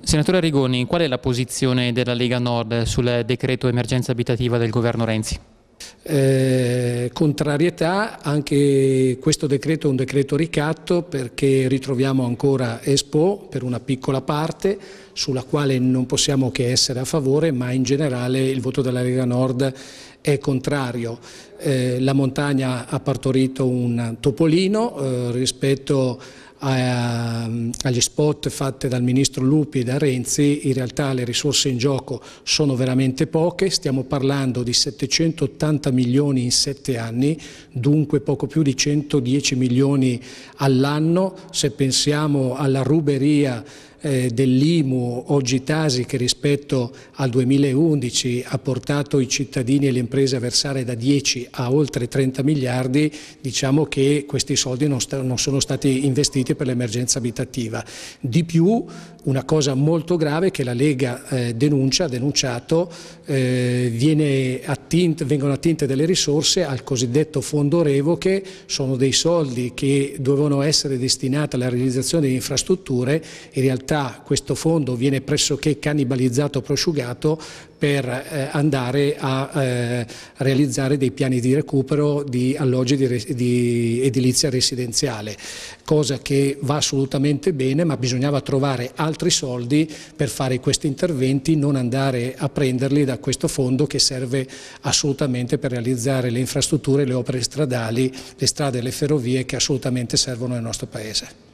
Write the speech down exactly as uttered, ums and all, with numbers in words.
Senatore Arrigoni, qual è la posizione della Lega Nord sul decreto emergenza abitativa del governo Renzi? Eh, contrarietà, anche questo decreto è un decreto ricatto perché ritroviamo ancora Expo per una piccola parte sulla quale non possiamo che essere a favore, ma in generale il voto della Lega Nord è contrario. Eh, la montagna ha partorito un topolino eh, rispetto a, agli spot fatti dal ministro Lupi e da Renzi. In realtà le risorse in gioco sono veramente poche, stiamo parlando di settecentottanta milioni in sette anni, dunque poco più di centodieci milioni all'anno. Se pensiamo alla ruberia Eh, dell'I M U oggi Tasi, che rispetto al duemilaundici ha portato i cittadini e le imprese a versare da dieci a oltre trenta miliardi, diciamo che questi soldi non, non sono stati investiti per l'emergenza abitativa. Di più, una cosa molto grave che la Lega eh, denuncia, ha denunciato, eh, viene attinte, vengono attinte delle risorse al cosiddetto fondo revoche, sono dei soldi che dovevano essere destinati alla realizzazione di infrastrutture. In realtà questo fondo viene pressoché cannibalizzato, prosciugato per eh, andare a eh, realizzare dei piani di recupero di alloggi di, di edilizia residenziale, cosa che va assolutamente bene, ma bisognava trovare altri soldi per fare questi interventi, non andare a prenderli da questo fondo che serve assolutamente per realizzare le infrastrutture, le opere stradali, le strade e le ferrovie che assolutamente servono nel nostro Paese.